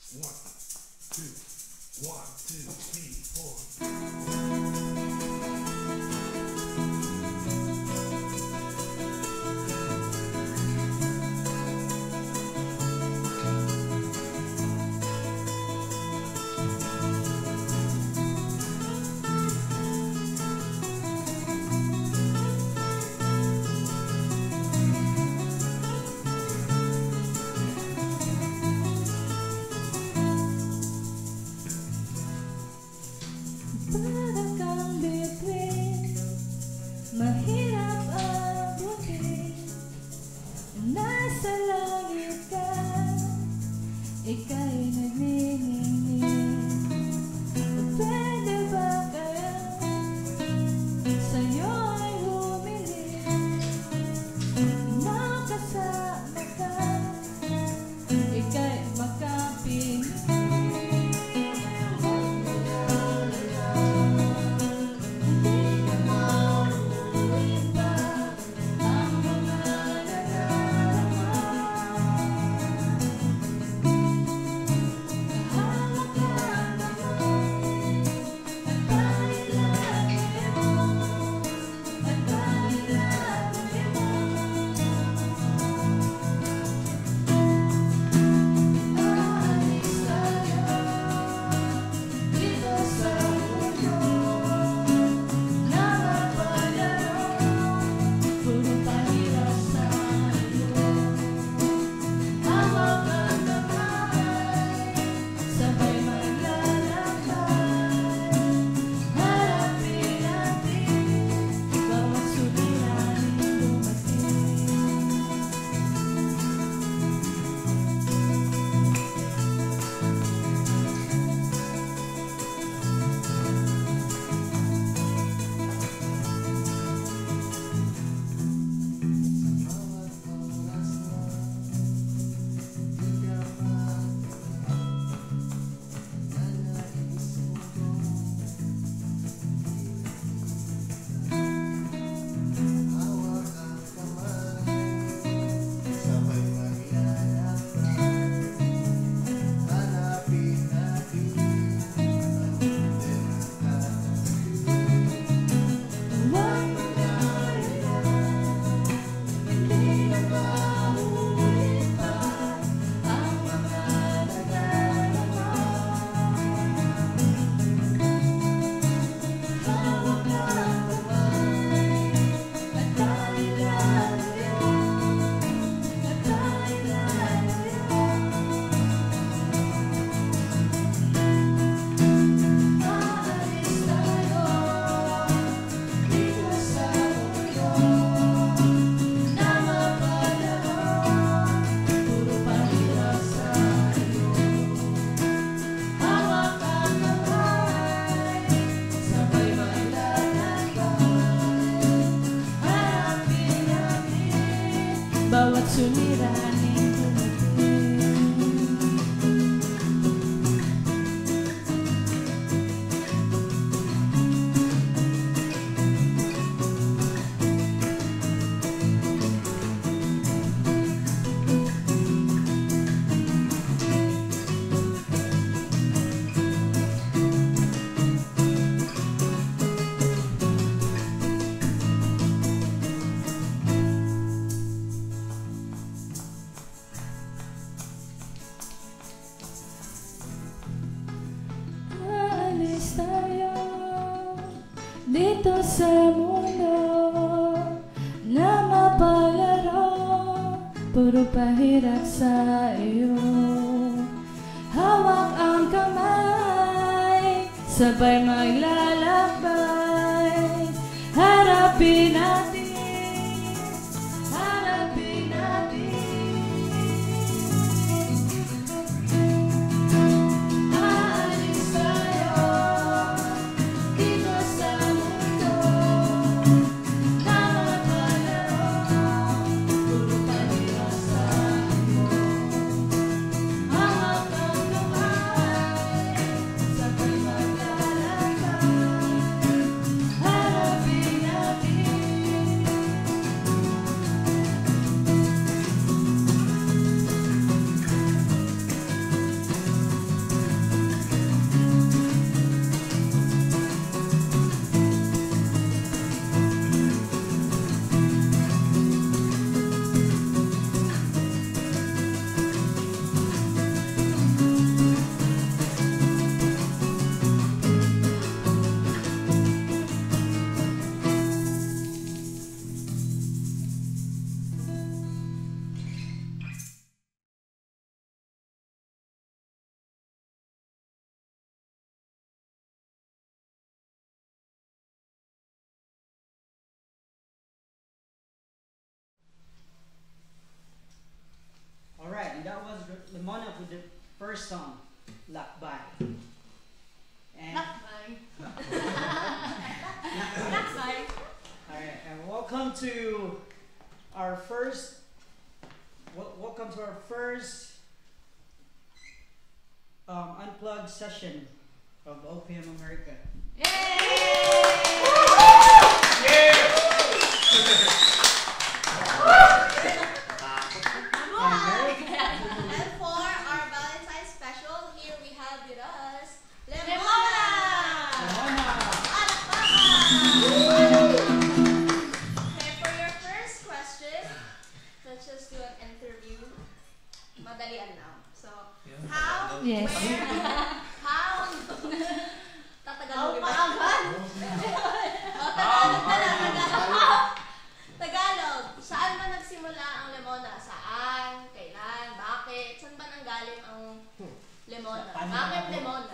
Para kang bituin, mahirap abutin. Nasa langit ka, ika'y nagniningning. Pwede ba kaya sa'yo ay humiling? Makasama ka, ika'y makapiling. Bawat suliraning dumating. Tayo dito sa mundo na mapalaro, puro pahirap sa iyo. Hawak ang kamay, sabay maglalakbay. Harapin natin, harapin natin. Lemona with the first song, Lakbay. And Lakbay. Lakbay. Alright, and welcome to our first unplugged session of OPM America. And for our Valentine's special, here we have with us Lemona! Okay, for your first question, let's just do an interview. Madalian lang. So, how, Yes. where, how, tatagalogin ba? Tagalog na lang, Tagalog. Tagalog. Saan ba nagsimula ang Lemona? Saan? Kailan? Bakit? Saan ba nanggaling ang Lemona? Bakit Lemona?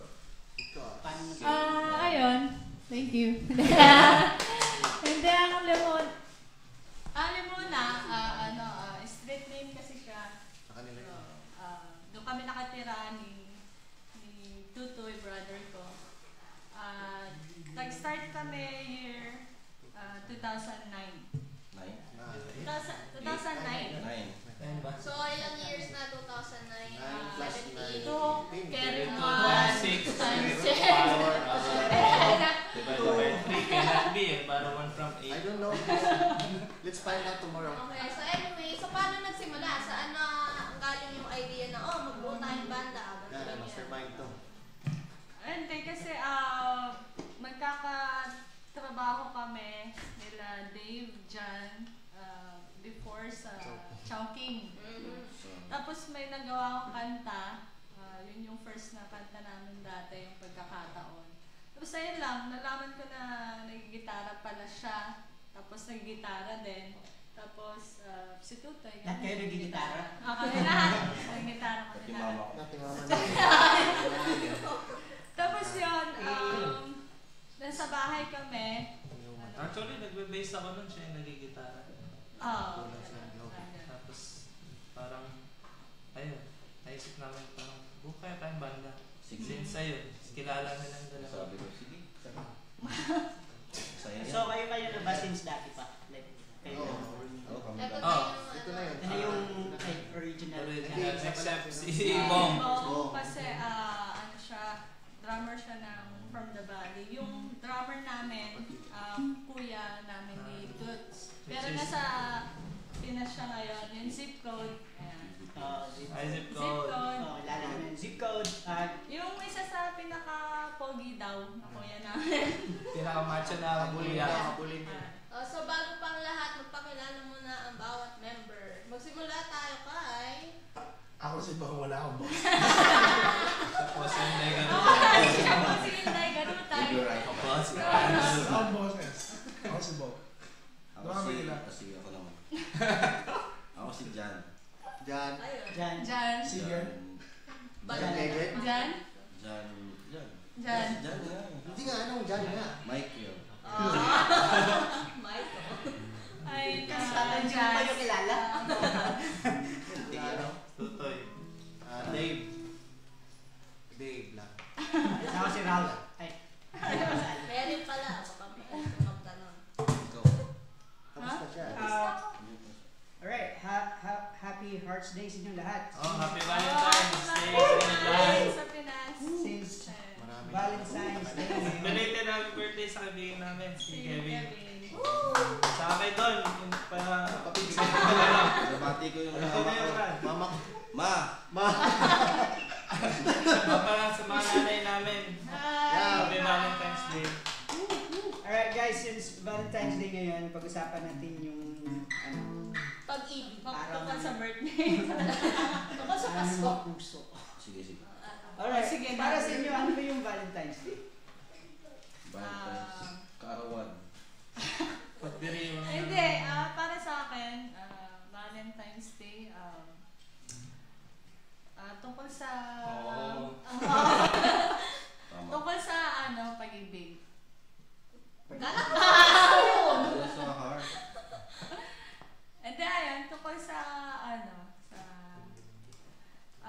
Ayun. Thank you. Hindi ang lemon. Ang lemona, street name kasi siya. Doon kami nakatira ni Tutoy, brother ko. Nag-start kami year 2009. 2009. So, ilang years na? 2009? 17? Carry Carry on. 6 times divided by 3 cannot be para 1 from 8. I don't know. Let's find out tomorrow. Okay, so anyway, so paano nagsimula? Saan na ang galing yung idea na, magbuo tayong banda? Yeah, mastermind to. Hindi kasi magkakatrabaho kami nila Dave, John, before sa Chowking. Tapos may nagawa akong kanta, yun yung first na kanta namin dati, yung pagkakataon. Tapos ayun lang, nalaman ko na nagigitara pala siya, tapos nagigitara din. Tapos si Tutoy. Lahat kayo nagigitara? Kami lahat. Nagigitara ko Pati nila. mama ko. Tapos yun, nasa bahay kami. Actually, nagbe-base ako nun siya yung nagigitara. Tapos, parang, ayun, naisip namin parang, kaya tayong banda. Since ayun, kilala na lang dalawa. Sabi ko, sige. So kayo na ba since dati pa? Like, kayo na? Ito na yun. Ano yung like, original? Original, except si Bong. Kasi ano siya, drummer siya from the Valley. Yung drummer namin, kuya namin ni Toots. Pero nasa Pinas siya ngayon, yung zip code. Ayan. Zip code. Lala namin. Zip code. Yung isa sa pinaka-pogi daw na kuya namin. Pinakamacho na buliya. So bago pang lahat, magpakilala muna ang bawat member. Magsimula tayo kay... Ako si Bong, wala akong boss. Tapos yung Negaruta. Ako si Inday Garutay. Tapos si Ang boses. Ako si Bong. Ako naman. Ako si Jan. Jan. Ayun. Jan. Jan. Sige. Banda. Leggett. Jan. Jan. Jan. Jan nga. Hindi nga, anong Jan nga? Mike yun. Michael. Ay, Hindi mo pa yung kilala? Hindi ano. Tutoy. Dave. Dave lang. Ako si Raul. Ay. Kaya rin pala, baka magtanong. Ikaw. Kamusta siya? Alright, happy Hearts Day sa inyong lahat. Happy Valentine's Day sa inyo lahat. Sa Pinas. Since Maraming. Valentine's Day. Belated happy birthday sa kaibigan namin, si Si Kevin. Kevin. Sa akin doon, yung Papigil. Bumati ko yung Ito na yung brand. Mama. Ma! Papalang sa mga nanay namin. Yeah. Happy Valentine's Day. Alright guys, since Valentine's Day ngayon, pag-usapan natin yung Pag-ibig. Tungkol sa birthday. Tungkol sa Pasko. puso. Sige, sige. Alright, Sige, para na. sa inyo, ano ba yung Valentine's Day? Valentine's. Kaarawan. Pagdiriwang na. Hindi, para sa akin, Valentine's Day, tungkol sa... Oo. Tama. Tungkol sa, pag-ibig. Wala sa heart. Hindi, ayun, tungkol sa,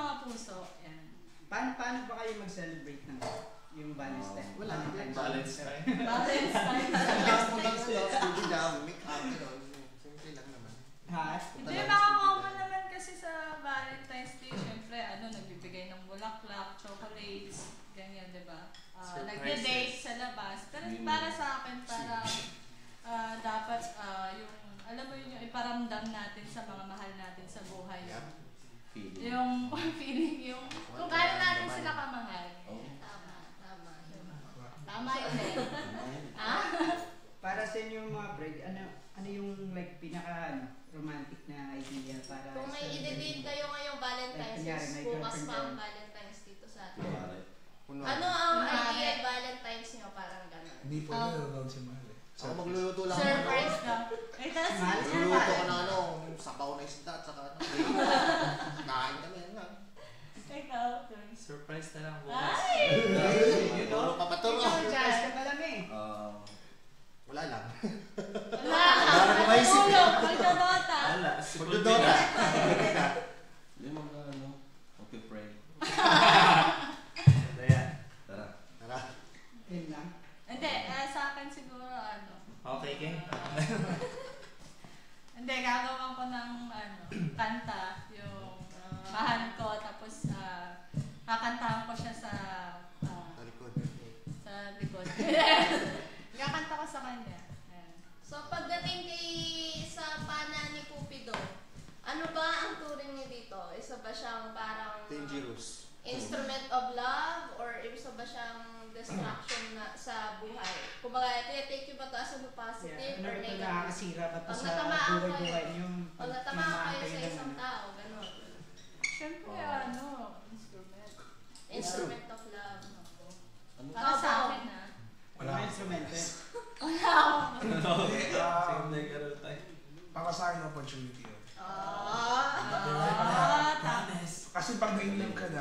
mga puso. Yan. Paano ba kayo mag-celebrate ng yung Valentine's? Wala. Balance time. Valentine's Last mo Day. lang sila. Hindi na. Make up. Simple lang naman. Ha? Hindi, mga common naman kasi sa Valentine's Day. Siyempre, nagbibigay ng bulaklak, chocolates, ganyan, di ba? Surprises. Nagde-date sa labas. Pero para sa akin, parang dapat yung, alam mo yun, yung iparamdam natin sa mga mahal natin sa buhay. Yep. Feeling. Yung feeling, yung kung kaya natin sila kamahal. Oh. Tama. Tama yun eh. Ha? Para sa inyo mga bride, ano yung like pinaka romantic na idea para Kung may celebrate i-date mo? kayo ngayong Valentine's, Kunyari, may bukas girlfriend pa ang ka. Valentine's dito sa atin. Kunwari. Ano ang Kunwari. ideal Valentine's nyo? Parang gano'n. Hindi po Oh. nanonood si Mahal eh. Ako magluluto lang. Surprise ka. Eh, tapos, Mahal. Magluluto ko na sabaw na isda at saka kain kami. Yan lang. ikaw, Surprise na lang bukas. You know? Puro papaturo. Surprise ka pa lang eh. Wala lang. wala. Wala na maisip. Tulog, magdodota. Wala. Si Magdodota. Hindi mo okay, pray. Ayan. Tara. Tara. Yun lang. Hindi, sa akin siguro Okay, Ken. Hindi, gagawa ko ng kanta, yung mahal ko, tapos kakantahan ko siya sa Talikod. likod. Kakanta ko sa kanya. Ayan. So pagdating sa pana ni Cupido, ano ba ang turing niyo dito? Isa ba siyang parang Dangerous. instrument of love or isa ba siyang distraction na sa buhay? Kumbaga, take you ba to as a positive Yeah. or Ano ito negative? nakakasira ba ito Pag sa natamaan buhay-buhay kayo- niyo? Pag natamaan kayo sa isang tao, gano'n. Siyempre, instrument. Instrument of love. Ano? Para sa akin, Wala Wala. instrumento eh. Wala ako. Hindi, Sige, nagkaroon tayo. para sa akin opportunity yun. Kasi pag na-inlove ka na,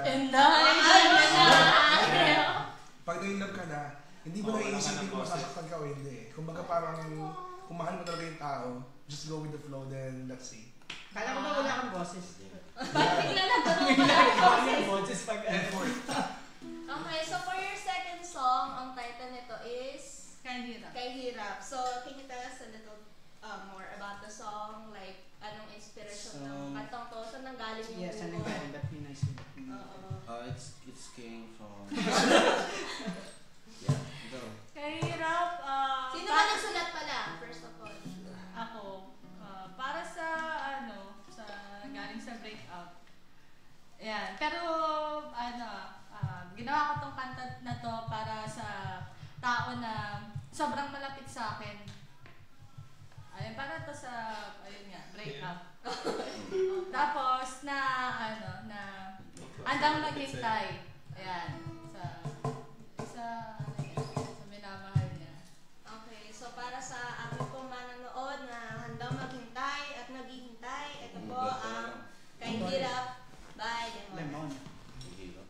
pag na-inlove ka na, hindi mo Oo, wala ka naiisipin ng kung boses. masasaktan ka o hindi. Kumbaga parang, kung mahal mo talaga yung tao, just go with the flow, then let's see. Kala ko ba wala kang boses? Bakit bigla nagkaroon ka ng Wala boses? kang boses pag Effort. Okay, so for your second song, ang title nito is Kaya hirap. Kay Hirap. So, can you tell us a little more about the song? Like, anong inspiration ng kantang to? Saan nanggaling yung Yes, ano buko? nga ba't pinaisin? Oo. It's came from... yeah, go. Kaya hirap. Sino ba nagsulat pala, first of all? Ako. Para sa sa galing sa breakup. Ayan. Pero, ginawa ko tong kanta na to para sa tao na sobrang malapit sa akin. Ayun, para to sa, breakup. Tapos, na andang maghintay. Ayan. Sa minamahal niya. Okay, so para sa ating pong manonood na handang maghintay at naghihintay, ito po ang Kay Hirap by Lemon. Lemon. Hirap.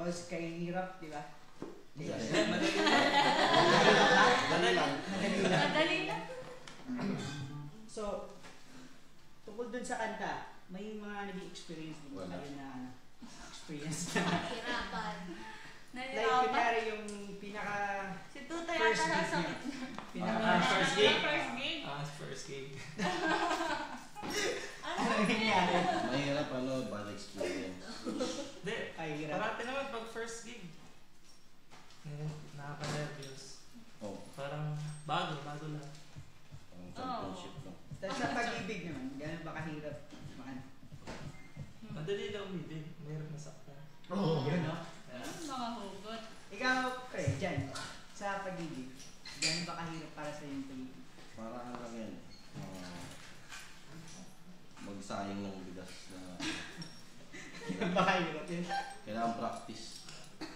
Tapos kay hirap, di ba? Yeah. Madali lang. Madali lang. So, tungkol dun sa kanta, may mga naging experience din ba Wala. kayo na experience na Hirapan. like, Nahirapan. kunyari yung pinaka Si Tuta first yata nasa gig niya. Pinaka First gig. First gig. First gig. ano nangyari? Mahirap bad experience. Hindi, Ay, hirap. parati naman pag first gig. Nakaka-nervous. Oh, Parang bago lang. ang championship lang. Tapos sa pag-ibig naman, gano'n ba kahirap? Madali lang umibig. Mahirap masaktan. Oo. Yun, no? Mga hugot. Ikaw, pre, dyan, sa pag-ibig, gano'n ba kahirap para sa yung pag-ibig? Para lang yan. Magsayang ng bigas na Gano'n ba kahirap yun? kailangan practice.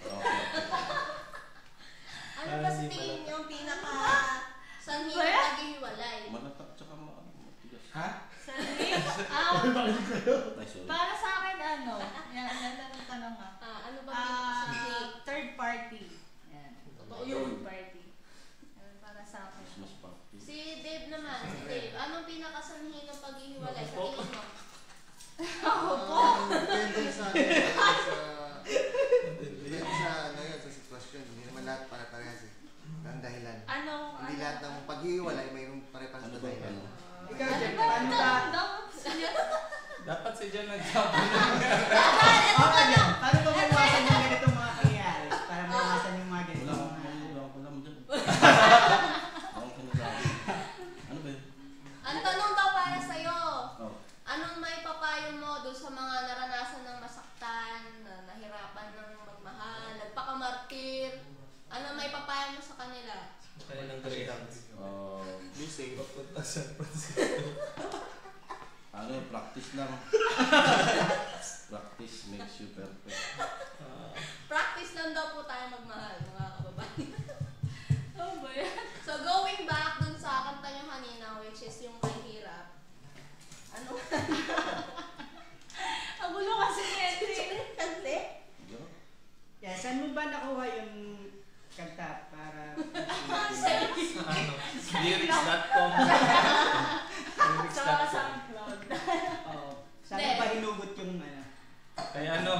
Ano ba sa tingin niyo ang pinaka sanhi ng Kuya? paghihiwalay? Matatak tsaka matigas. Ha? Sa ring? Ay, sorry. Para sa akin yan ang tanong Ano ba pinaka sanhi? third party. Yan. Totoo yun. Third party. Yan, para sa akin. Mas practice. Si Dave naman, si Dave. Anong pinaka sanhi ng paghihiwalay sa tingin mo? Depende sa depende sa ano yun, sa sitwasyon. Hindi naman lahat para-parehas eh. Ang dahilan. Hindi lahat ng pag-iwalay mayroong pare-parehas Ano na ba dahilan. Ikaw, dyan, paano ba? Dapat si John nagsabi. Okay, dyan. Paano ba mawasan yung ganitong mga pangyayari? Para mawasan yung mga Wala ganitong akong mga... wala mo dyan. Akong sinasabi. Ano ba yun? Ang tanong daw para sa'yo, Oh. anong may papayo mo doon sa mga naranasan ng masaktan, na nahirapan ng magmahal, nagpakamartir? Anong may papayo mo sa kanila? Kaya ng Greyhound. Be safe. Papunta sa San Francisco. Practice lang. Practice makes you perfect. Practice lang daw po tayo magmahal, mga kababayan. Oh ba yan? So going back dun sa kanta nyo kanina, which is yung kay Hirap. Ano? Ang gulo kasi ni Henry. Kasi? Yo. Yeah, saan mo ba nakuha yung kanta para... Ano? Lyrics.com. Sa Lyrics.com. SoundCloud. Oo. Saan mo ba hinugot yung ano? Kaya ano?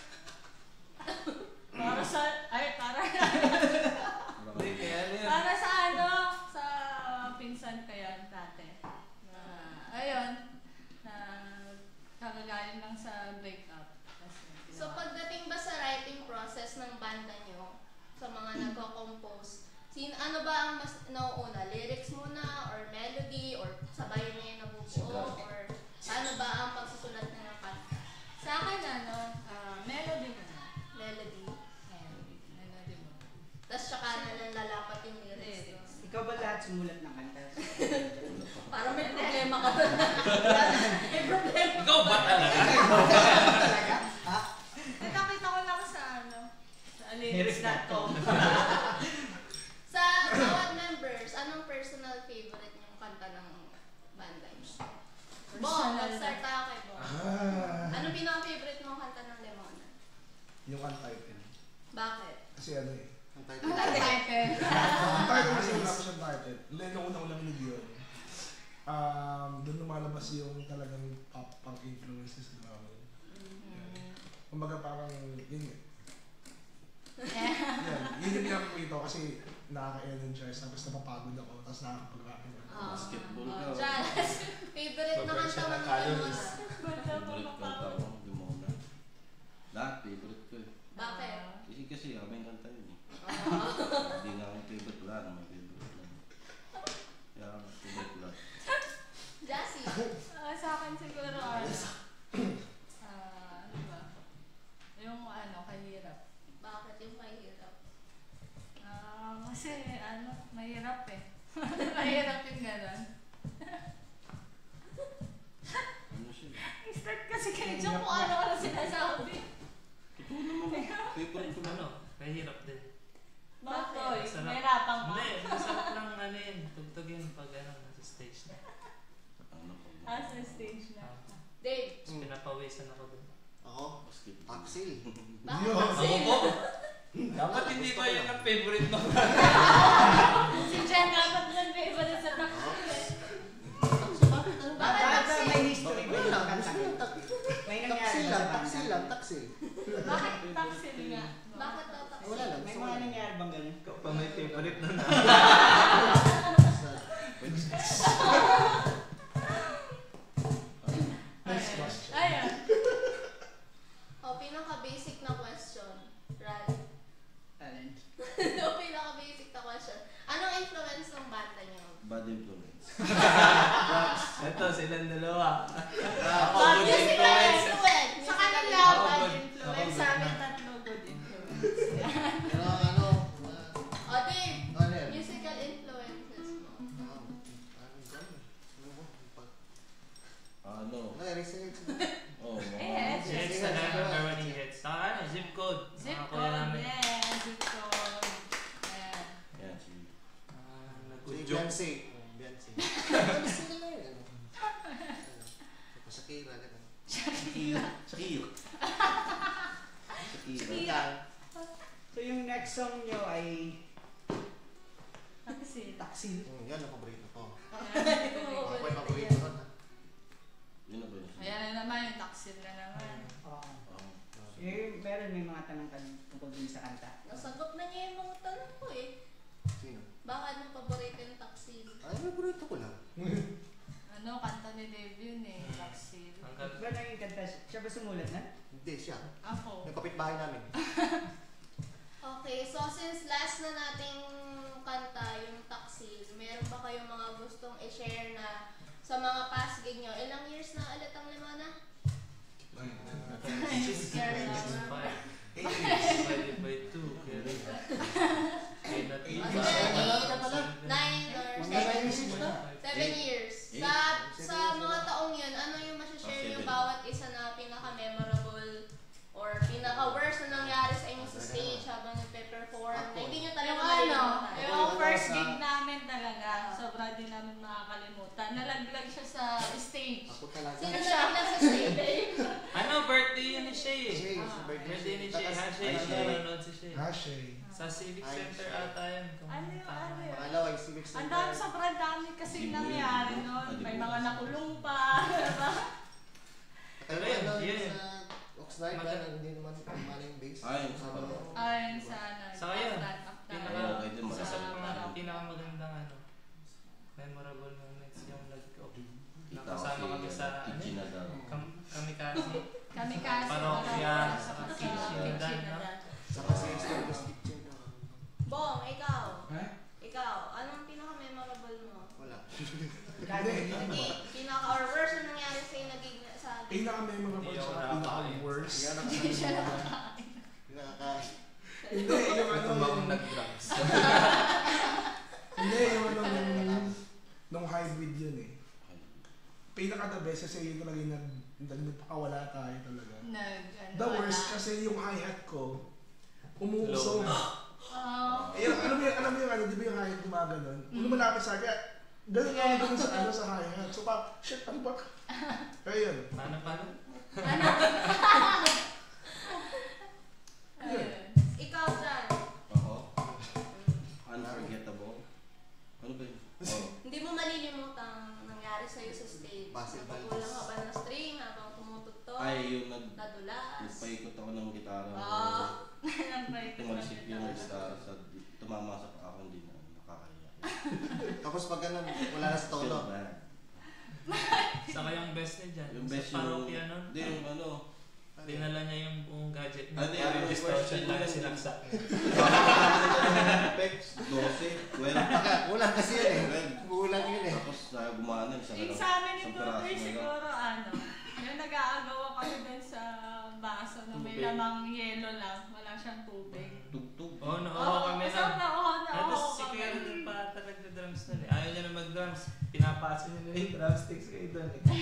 Para sa... Ay, para... Hindi, kaya ano yun? Para sa sa pinsan ko yan dati. Ayun. Na kagagaling lang sa breakup. So pagdating ba sa writing process ng banda nyo, sa mga nagko-compose, ano ba ang mas nauuna? Lyrics muna, or melody, or sabayan niya yung nabubuo, or ano ba ang pagsusulat na ng kanta? Sa akin, melody mo na. Melody. Melody mo. Tapos tsaka na lang lalapat yung lyrics. No? Ikaw ba lahat sumulat ng kanta? Parang may problema ka ba? May problema. Ikaw ba talaga? Talaga? Ha? Nakakita ko lang sa sa lyrics.com. Sa bawat members, anong personal favorite yung kanta ng banda nyo? Bong, mag-start tayo kay Bong. Anong pinaka-favorite mong kanta ng Lemona? Yung untitled. Bakit? Kasi ano eh. Ang Ang title. title. Ang title kasi wala ko siyang title. Nung una ko lang yun yun. Doon lumalabas yung talagang pop-punk influences na namin. Kumbaga parang yun yun. Yun yung ginamit ko ito kasi nakaka-energize, tapos napapagod ako, tapos nakakapag-rapping ako. Basketball ka. Jazz. Favorite na kanta mo ng Lemona? Favorite kanta ko, Lemona. Lahat, favorite ko eh. Bakit? Kasi aming kanta yun eh. Hindi nga akong favorite lahat, may favorite lang. Kaya favorite lahat. Jassy. Sa akin siguro, ano ba? Yung kahirap. Bakit yung mahirap? Kasi mahirap eh. Mahirap yung gano'n. Ano siya? I-start kasi kayo dyan kung ano sinasabi. Totoo naman. Favorite ko lang. Ano? Mahirap din. Bakit? Sarap. Mahirapan ka. Hindi, masarap lang yun. Tugtugin pag nasa stage na. Ano ko? Sa stage na. Tapos Dave. pinapawisan ako dun. Ako? Basketball. Taksil. Bakit Yun. taksil? Ako po. Dapat hindi ba yan ang favorite mo? Si Jen dapat lang favorite sa taksil eh. Bakit Bakit taksil? may history ba yung kanta? May nangyari Taksil ba lang, sa taksil banda? lang, taksil. Bakit taksil nga? Bakit daw taksil? Wala lang. May mga nangyari bang ganun? Ikaw pa may favorite na na. Next question. Ayan. O, pinaka-basic na question. Right. Alin? O, pinaka-basic na question. Anong influence ng banda niyo? Bad influence. Ito, silang dalawa. Bad good Musical influence. influence. Sa kanila, Ako bad good. influence. Ako Sa good amin, na. tatlo good influence. Pero ano, O, Dave. ano yan? Musical influences mo. Ano? Research. Oh, Eh, Hits na lang, number one yung hits. Saka ano, zip code. Zip Mga kuya code, namin. yeah, zip code. Ayan. Yan, si... Nag-joke. Beyonce. Beyonce. Beyonce na lang yun. Shakira, gano'n. Shakira. Shakira. Shakira. So yung next song nyo ay Taksil. Taksil. Yan ang paborito ko. Ayan. Ako yung paborito ko. Yun na ba yun? Ayan na naman, yung taksil na naman. Oo. Oh. Meron may mga tanong tungkol din sa kanta. Nasagot na niya yung mga tanong ko eh. Sino? Bakit mo paborito yung taksil? Ay, paborito ko lang. Ano, kanta ni Dave yun eh, taksil. Ang Ba naging kanta? Siya ba sumulat na? Hindi siya. Ako. Yung kapitbahay namin. Okay, so since last na nating kanta, yung taksil, meron ba kayong mga gustong i-share na sa mga past gig nyo? Ilang years na ulit ang Limona? Scare na. Divided by 2. Kaya rin. Kaya na Eight. 9 or 7 years. Sa mga taong yun, ano yung masashare yung bawat isa na pinaka-memorable or pinaka-worst na nangyari sa inyo sa stage habang nagpe-perform na hindi nyo talaga Yung malilimutan? yung first gig namin talaga, sobra din namin makakalimutan. Nalaglag siya sa stage. Ako talaga. Sino na lang sa stage? Ano, birthday yun ni Shay eh. Shay, sa Birthday ni Shay. Ha, Shay. Ay, Shay. Nanonood si Shay. Hashay. Sa Civic Ay, Center Shay. ata yun. kung Ano yun, tama. ano yun? Pangalawa, yung civic Ang center. dami, sobrang dami kasi nangyari noon. May mga nakulong pa. Diba? Pero Ayun, ano, yun. sa Oxnard, hindi naman kumana yung base. Ay, Sabi mo. Ayun sana. Saka yun, Pinaka. Okay din, Isa sa masarap. mga pinakamagandang ano, memorable moments yung nag-go. Nakasama kami sa Kitchen na daw. Kamikaze. Kami kasi. Parokya, sa sa kitchen. Saka sa Starbucks kitchen. Bong, ikaw. Ha? Ikaw, anong pinaka-memorable mo? Wala. Hindi, or worst na nangyari sa'yo na gig sa gig? Pinaka-memorable Hindi ako sa nakakain. pinaka-worst. Yan ang Hindi siya nakakain. Hindi, yung ano Tumawag yung... nag-drugs. Hindi, yung ano nung hybrid yun eh. Pinaka-the best kasi yun talaga yung nagpakawala tayo talaga. The worst kasi yung hi-hat ko, umuusong. Alam mo yung ano, di ba yung hi-hat gumaganon? Kung lumalapit sa akin, ganun nga ganun sa ano sa hi-hat. So pa, shit, ano ba? Kaya yun. Paano? Yun. Ikaw, Jan. Ako? Unforgettable. Ano ba yun? Oh. Hindi mo malilimutan ang nangyari sa'yo sa stage. Basketball. Nagkukulang ka ba ng string habang tumutugtog? Ay, yung Nadulas? nagpaikot ako ng gitara. Tumalsik yung gitara sa tumama sa paa ko, hindi na nakakaya. Tapos pag ganun, wala na sa Feel tono. bad. Saka yung best niya dyan. Yung best sa parokya nun. Hindi, yung ano. Dinala niya yung buong gadget niya. Ano yung Parang distortion lang question sinaksak. Effects, 12, 12. Kulang kasi yun eh. Kulang yun eh. Tapos gumana, isa na Yung lang. sa amin yung isang piraso tutoy na lang. siguro yung nag-aagawa kami dun sa baso na may Tubig. lamang yelo lang, wala siyang tubig. Tugtog. Oo, kami na. Tapos si Kuya Rizal pa talaga drums nun eh. Ayaw niya na mag-drums. Pinapasa niya na yung drumsticks kayo doon eh.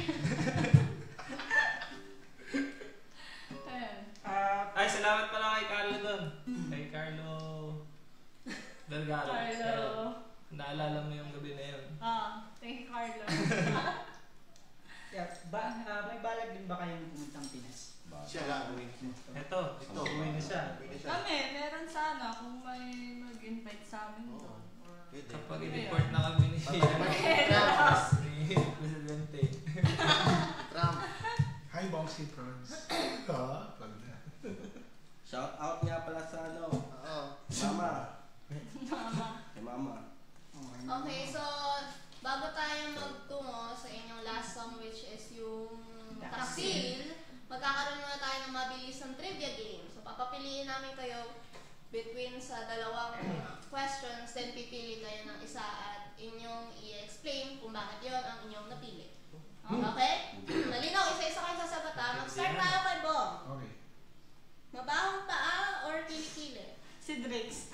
Ay, salamat pala kay Carlo doon. Kay Carlo Delgado. Carlo. Naalala mo yung gabi na yun. Thank you, Carlo. May balag din ba kayong pumuntang Pinas? Siya lang, uwi siya. Ito, uwi na siya. Kami, meron sana kung may mag-invite sa amin doon. Pwede. Kapag i-report na kami ni Presidente. Trump. Hi, Boxy Prawns. Plug na. Shout out nga pala sa ano. Oo. Mama. Mama. Kay mama. Okay, so bago tayo magtungo sa inyong last song which is yung Taksil, magkakaroon muna tayo ng mabilisang trivia game. So papapiliin namin kayo between sa dalawang questions, then pipili kayo ng isa at inyong i-explain kung bakit yon ang inyong napili. Okay? Malinaw, isa-isa kayo sasagot ha. Mag-start tayo kay Bong. Okay. Mabahong paa or kilikili? Si Drix.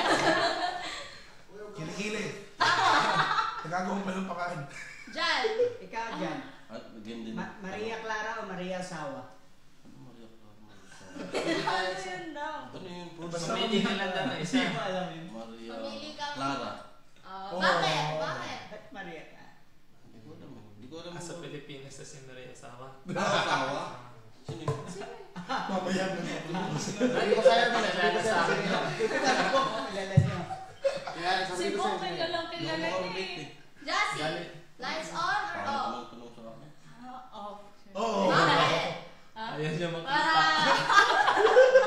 Kilikili. Nagagawang palumpakan. Jan. Ikaw dyan. At bigyan din. Maria Clara o Maria Sawa? Ano Maria Clara? Ano yun daw? Ano yun? Basta Pumili ka lang daw na isa. Hindi ko alam yun. Maria Pamili kang... Clara. Oh. Bakit? Bakit? Ba't Maria ka? Hindi ko alam. Hindi ko alam. Sa Pilipinas sa si Maria Sawa. Asawa? Sino yun? Mamaya na ako. Sabi ko sa'yo, sabi ko sa'yo. Sabi ko, kilala niyo. Si Bong, kilalang kilala niya eh. Jassy, lights on or Paano off? ka magtanong sa akin? Off. Oo. Bakit? Ayaw niya Para... makita.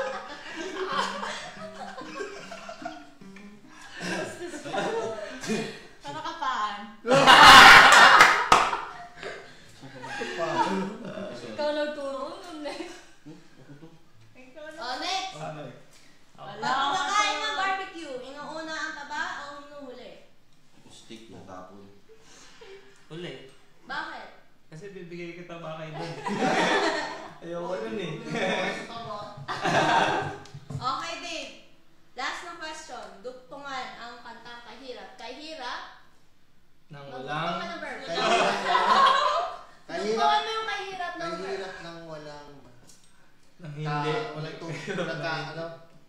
Para kapaan. Ikaw nagturo nun eh. Ikaw na. Oh, next. Ano? Wala. Pag kumakain ng barbecue, inuuna ang taba o inuhuli? Stick na tapon. Uli. Bakit? Kasi bibigay kita ba kayo doon. Ayoko nun eh. Okay, Dave. Last na question. Dugtungan ang kantang Kahirap. Kahirap? Nang Magdugtong ka walang... ng verb. Kahirap. Dugtungan mo yung kahirap ng verb. Kahirap ng walang... Nang hindi. Walang Hirap walang na ano?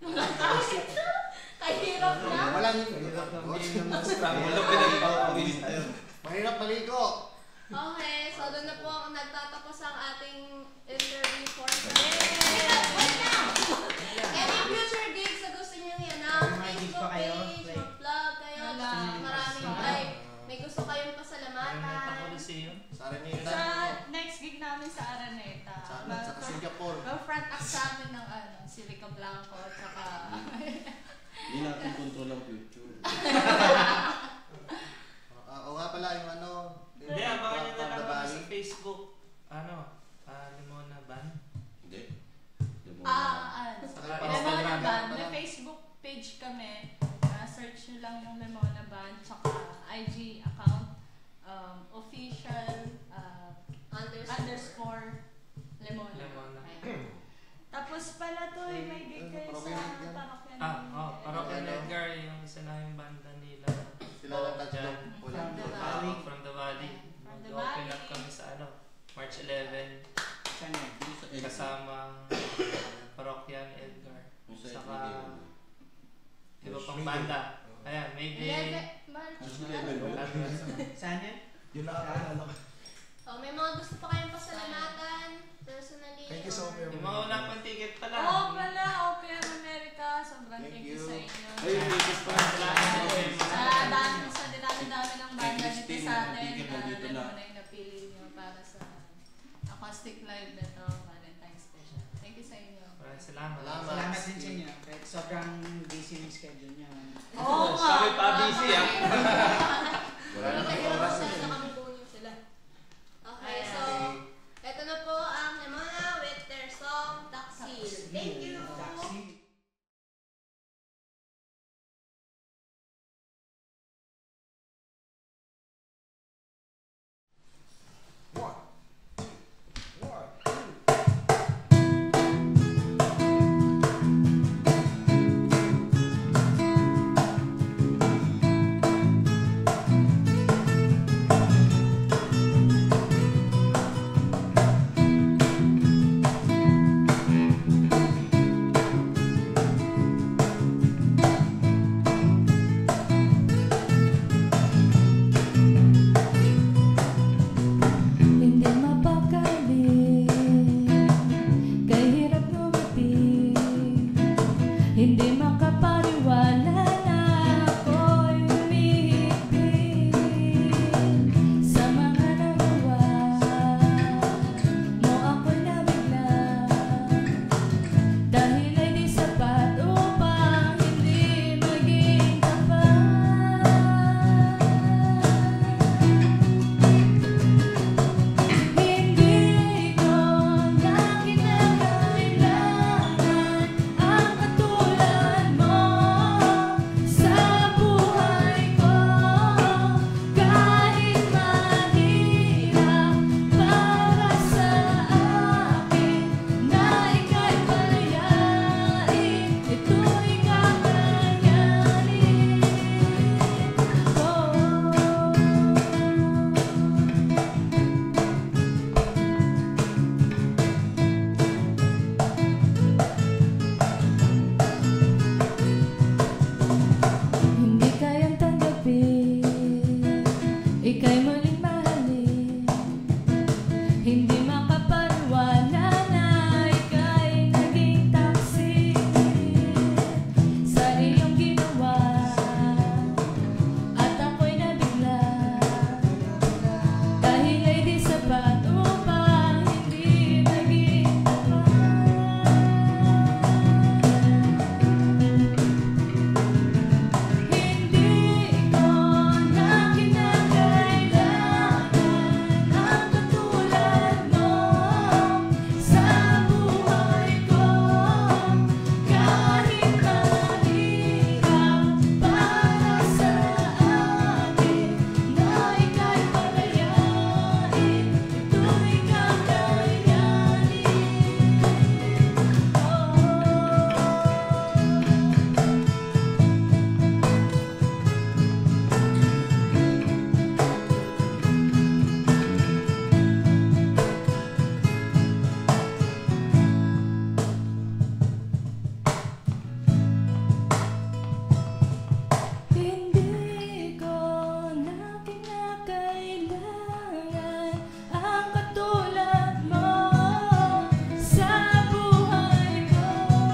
Kahirap na? Walang Hirap ng hindi ng strong. Walang pinagpapawis tayo. Mahirap maligo. Okay, so doon na po ang nagtatapos ang ating interview for today. Wait lang! Any future gigs na gusto nyo i-announce, May gigs Facebook pa kayo? page, mag-vlog kayo, Wala. maraming like, may gusto kayong pasalamatan. Araneta Coliseum. Sa Araneta. Sa next gig namin sa Araneta. Sa Singapore. Front act sa amin ng si Rica Blanco at saka... Hindi natin control ang future. O nga pala yung ano. Hindi, abangan nyo na lang kami sa Bali. Facebook. Limona Band. Hindi. Saka Lemona Instagram. Band. May Facebook page kami. Search nyo lang yung Lemona Band. Tsaka IG account. Official _ Lemona. Lemona. Ayun. Tapos pala to, may gig kayo sa parokyan. Parokyan Edgar, yung isa na yung banda nila. Sila lang tatlo. Dyan. Wala. From the Valley. From the Valley. From the Mag-open Valley. up kami sa March 11. Saan yan? Kasamang Parokyan Edgar. Yung sa Saka FBD. iba pang banda. Ayan, maybe. Saan yan? Yun lang ang alala ko. Oh, may mga gusto pa kayong pasalamatan personally? Thank you so much. Yung mga wala pang ticket pala. Oo pala, Open America. Sobrang thank you sa inyo. Ayun, ticket pa. Sa dinami-dami ng banda Kay nito Christine, sa atin, ticket na dito na. Lemona yung napili nyo para sa acoustic live na to, Valentine's special. Thank you sa inyo. Maraming salamat. Salamat din sa inyo. Kahit sobrang busy yung schedule niyo. Oo nga. Sabi pa busy ah. Wala na Kaya kayo oras. na kami kunin sila. Okay, so eto na po ang Lemona with their song Taksil. Thank you! Taxi. ika'y muling mahalin. Hindi makapaniwala na ika'y naging taksi sa iyong ginawa. At ako'y nabigla dahil ay di sapat upang hindi maging tapat. Hindi ko na kinakailangan ang katulad mo sa buhay ko. Kahit mahirap para sa akin na ika'y palayain, ito'y kakayanin. Hindi ko na kinakailangan ang katulad mo sa buhay ko.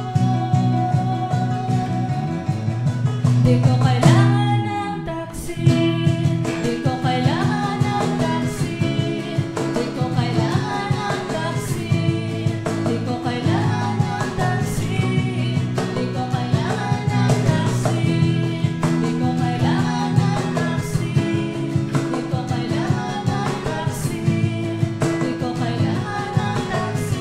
Di ko kailangan ng taksi, di ko kailangan ng taksi, di ko kailangan ng taksi, di ko kailangan ng taksi, di ko kailangan ng taksi, di ko kailangan ng taksi, di ko kailangan ng taksi, di ko kailangan ng taksi.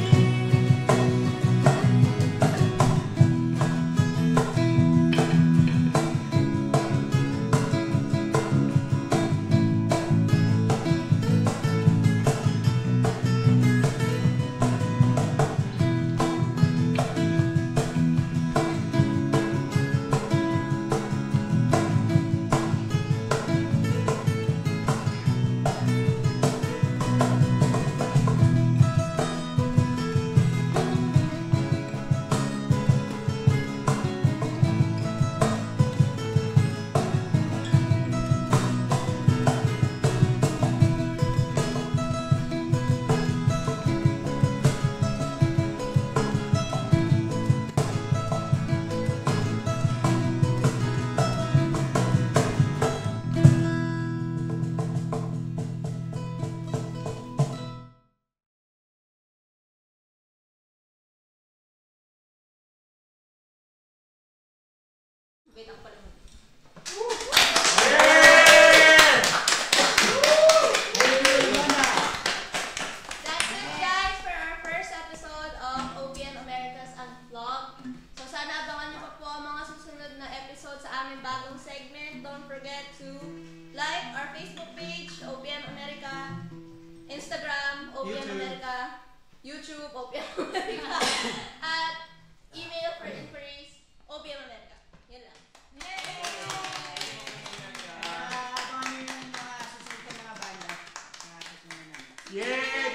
Wait, ako pala. That's it, guys, for our first episode of OPM America's Unvlogged. So sana abangan niyo pa po ang mga susunod na episode sa aming bagong segment. Don't forget to like our Facebook page, OPM America, Instagram, OPM America, YouTube, OPM America, at email for inquiries, OPM America. Yan lang. Abangan nyo yung mga susunod na mga banda. Mga susunod na. Yeah!